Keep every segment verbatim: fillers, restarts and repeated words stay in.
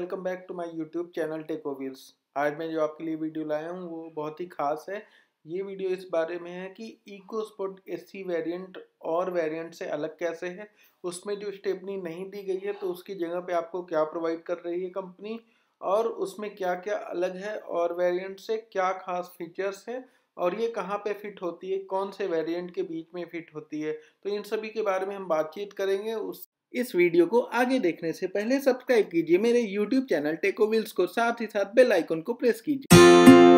Welcome back to my YouTube channel Teko Wheels. आज मैं जो आपके लिए वीडियो लाया हूँ वो बहुत ही खास है। ये वीडियो इस बारे में है कि इको स्पोर्ट एसी वेरिएंट और वेरिएंट से अलग कैसे है, उसमें जो स्टेपनी नहीं दी गई है तो उसकी जगह पे आपको क्या प्रोवाइड कर रही है कंपनी, और उसमें क्या क्या अलग है और वेरिएंट से क्या खास फीचर्स है, और ये कहाँ पे फिट होती है, कौन से वेरिएंट के बीच में फिट होती है। तो इन सभी के बारे में हम बातचीत करेंगे। उस इस वीडियो को आगे देखने से पहले सब्सक्राइब कीजिए मेरे यूट्यूब चैनल टेको व्हील्स को, साथ ही साथ बेल आइकन को प्रेस कीजिए।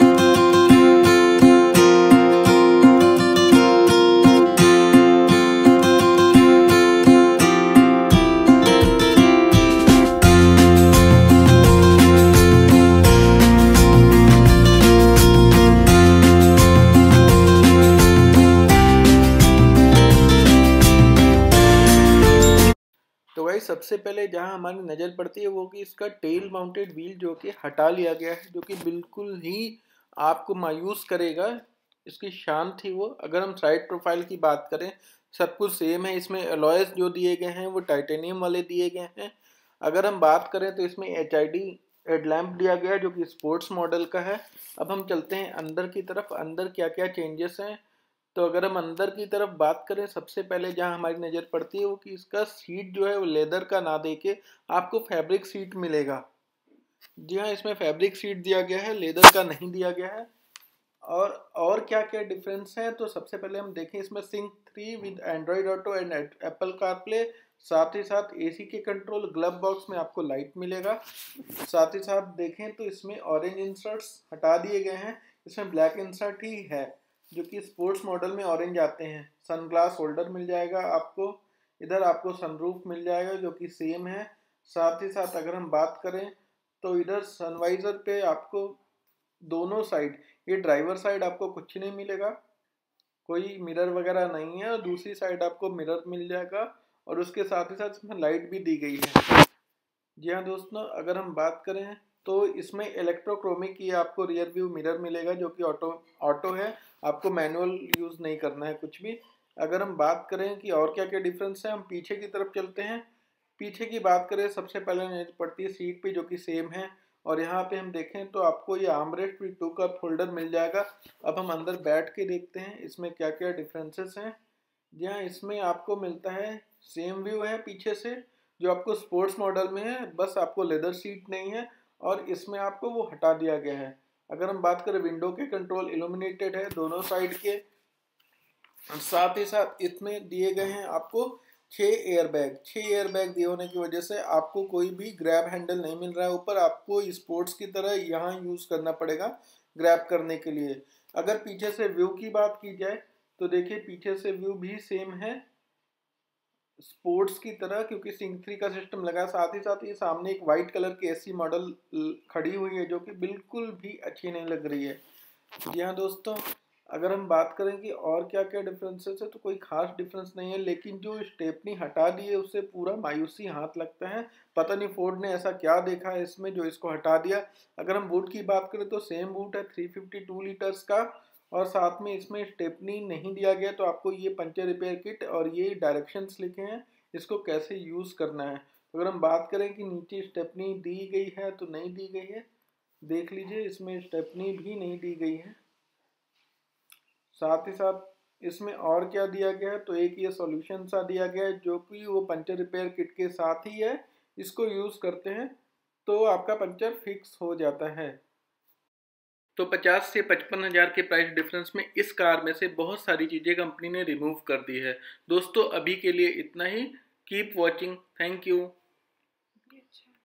तो भाई सबसे पहले जहां हमारी नज़र पड़ती है वो कि इसका टेल माउंटेड व्हील जो कि हटा लिया गया है, जो कि बिल्कुल ही आपको मायूस करेगा। इसकी शान थी वो। अगर हम साइड प्रोफाइल की बात करें, सब कुछ सेम है। इसमें अलॉयज जो दिए गए हैं वो टाइटेनियम वाले दिए गए हैं। अगर हम बात करें तो इसमें एच आई डी हेडलैम्प दिया गया है जो कि स्पोर्ट्स मॉडल का है। अब हम चलते हैं अंदर की तरफ, अंदर क्या क्या चेंजेस हैं। तो अगर हम अंदर की तरफ बात करें, सबसे पहले जहां हमारी नज़र पड़ती है वो कि इसका सीट जो है वो लेदर का ना देके आपको फैब्रिक सीट मिलेगा। जी हाँ, इसमें फैब्रिक सीट दिया गया है, लेदर का नहीं दिया गया है। और और क्या क्या डिफरेंस है, तो सबसे पहले हम देखें, इसमें Sync three with Android Auto and Apple CarPlay, साथ ही साथ एसी के कंट्रोल, ग्लव बॉक्स में आपको लाइट मिलेगा। साथ ही साथ देखें तो इसमें ऑरेंज इंसर्ट्स हटा दिए गए हैं, इसमें ब्लैक इंसर्ट ही है जो कि स्पोर्ट्स मॉडल में ऑरेंज आते हैं। सनग्लास होल्डर मिल जाएगा आपको। इधर आपको सनरूफ मिल जाएगा जो कि सेम है। साथ ही साथ अगर हम बात करें तो इधर सनवाइजर पे आपको दोनों साइड, ये ड्राइवर साइड आपको कुछ नहीं मिलेगा, कोई मिरर वगैरह नहीं है, और दूसरी साइड आपको मिरर मिल जाएगा, और उसके साथ ही साथ इसमें लाइट भी दी गई है। जी हाँ दोस्तों, अगर हम बात करें तो इसमें इलेक्ट्रोक्रोमिक की आपको रियर व्यू मिरर मिलेगा जो कि ऑटो ऑटो है, आपको मैनुअल यूज़ नहीं करना है कुछ भी। अगर हम बात करें कि और क्या क्या डिफरेंस है, हम पीछे की तरफ चलते हैं। पीछे की बात करें, सबसे पहले नजर पड़ती है सीट पे जो कि सेम है, और यहाँ पे हम देखें तो आपको ये armrest with two cup holder मिल जाएगा। अब हम अंदर बैठ के देखते हैं इसमें क्या क्या डिफरेंसेस हैं। जी हाँ, इसमें आपको मिलता है सेम व्यू है पीछे से जो आपको स्पोर्ट्स मॉडल में है, बस आपको लेदर सीट नहीं है और इसमें आपको वो हटा दिया गया है। अगर हम बात करें, विंडो के कंट्रोल इल्यूमिनेटेड है दोनों साइड के, साथ ही साथ इसमें दिए गए हैं आपको छः एयर बैग। छः एयर बैग दिए होने की वजह से आपको कोई भी ग्रैब हैंडल नहीं मिल रहा है ऊपर, आपको स्पोर्ट्स की तरह यहाँ यूज़ करना पड़ेगा ग्रैब करने के लिए। अगर पीछे से व्यू की बात की जाए तो देखिए पीछे से व्यू भी सेम है स्पोर्ट्स की तरह, क्योंकि सिंक थ्री का सिस्टम लगा। साथ ही साथ ये सामने एक वाइट कलर की एसी मॉडल खड़ी हुई है जो कि बिल्कुल भी अच्छी नहीं लग रही है। जी हाँ दोस्तों, अगर हम बात करें कि और क्या क्या डिफरेंसेस है, तो कोई खास डिफरेंस नहीं है, लेकिन जो स्टेपनी हटा दी है उससे पूरा मायूसी हाथ लगता है। पता नहीं फोर्ड ने ऐसा क्या देखा है इसमें जो इसको हटा दिया। अगर हम बूट की बात करें तो सेम बूट है थ्री फिफ्टी टू लीटर्स का, और साथ में इसमें स्टेपनी नहीं दिया गया, तो आपको ये पंचर रिपेयर किट और ये डायरेक्शंस लिखे हैं इसको कैसे यूज़ करना है। अगर हम बात करें कि नीचे स्टेपनी दी गई है तो नहीं दी गई है, देख लीजिए इसमें स्टेपनी भी नहीं दी गई है। साथ ही साथ इसमें और क्या दिया गया है, तो एक ये सॉल्यूशन सा दिया गया है जो कि वो पंचर रिपेयर किट के साथ ही है। इसको यूज़ करते हैं तो आपका पंचर फिक्स हो जाता है। तो पचास से पचपन हज़ार के प्राइस डिफरेंस में इस कार में से बहुत सारी चीज़ें कंपनी ने रिमूव कर दी है। दोस्तों अभी के लिए इतना ही। Keep watching, thank you.